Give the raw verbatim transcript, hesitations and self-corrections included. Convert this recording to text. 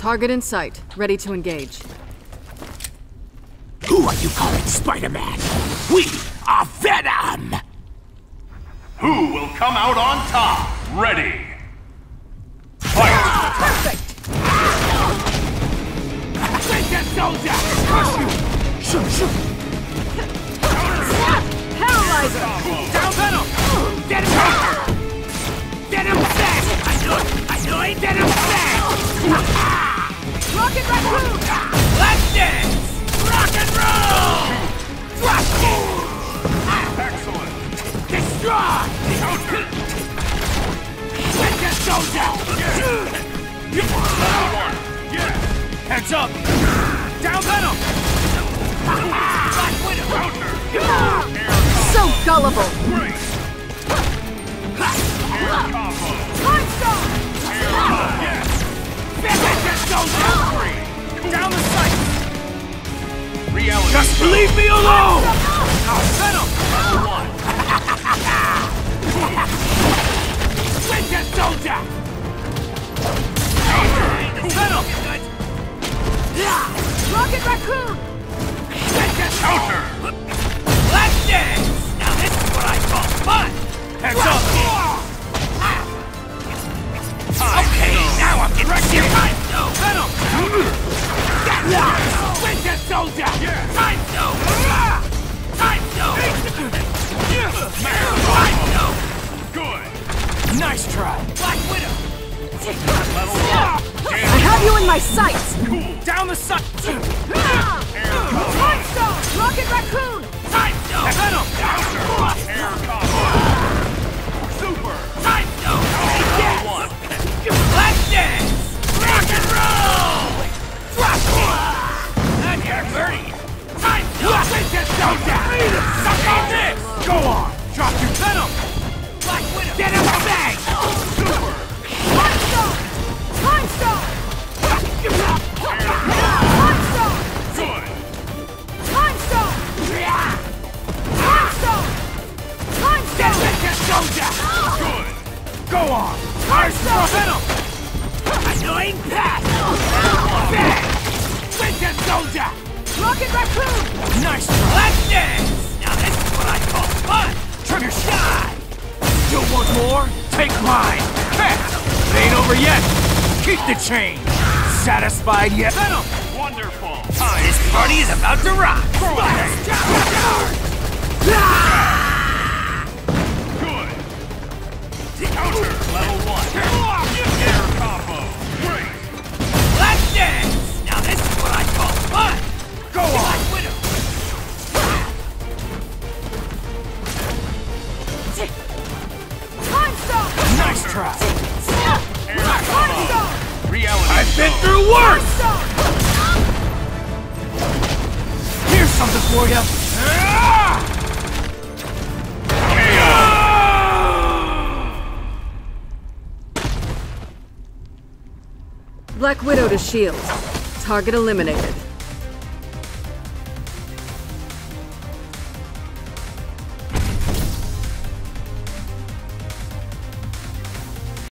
Target in sight. Ready to engage. Who are you calling Spider-Man? We are Venom! Who will come out on top? Ready! Fight! Ah, perfect! Take that soldier! Shoot, shoot! Paralyzer! Down Venom! Get him back! Get him back! I know it! I know it! Get him back! Rocket Raccoon! Let's dance! Rock and roll! Drop it! Excellent! Destroy! Take that soldier! Yeah! Heads up! Down Venom! Black Widow! Counter! So gullible! Great! Air combo! Time Star! Air combo! Yes! Take that soldier! Down the sight! Reality! Just leave me alone! Oh, Venom! Number one! Take that soldier! Venom! Rocket Raccoon! Take that Counter! Let's dance! Now this is what I call fun! Heads up! Okay, now I'm getting serious! Time to Venom! Take that soldier! Time to Time to Time to Good! Nice try! Black Widow! Level I have you in my sights! cool! Down the sight! Air combo! Time Star! Rocket Raccoon! Time to Venom! Air combo! Super! Time to Level one! Let's dance! Rock and roll! Drop it! And you're dirty! Time to take that soldier! Suck on this! Go on! Drop your Venom! Black Widow! Get him back! Super! Time Star! Time Star! Air Time Star! Good! Time Star! Time Star! Time Get Star! that soldier! Good! Go on! Time Star! Venom! Annoying pass! Bang! Take that soldier! Rocket Raccoon! Nice try! Let's dance! Now this is what I call fun! Trigger shot! You want more? Take mine! Hey! It ain't over yet! Keep the change! Satisfied yet? Venom! Wonderful! This party is about to rock! Good! Counter! Level one! Air combo! Great! Let's dance! Now this is what I call fun! Go on! Black Widow! Time Star! Nice try! Air Time combo! Star! Reality! I've been show. through Time worse! Star! Here's something for you! K O! Black Widow to shield. Target eliminated.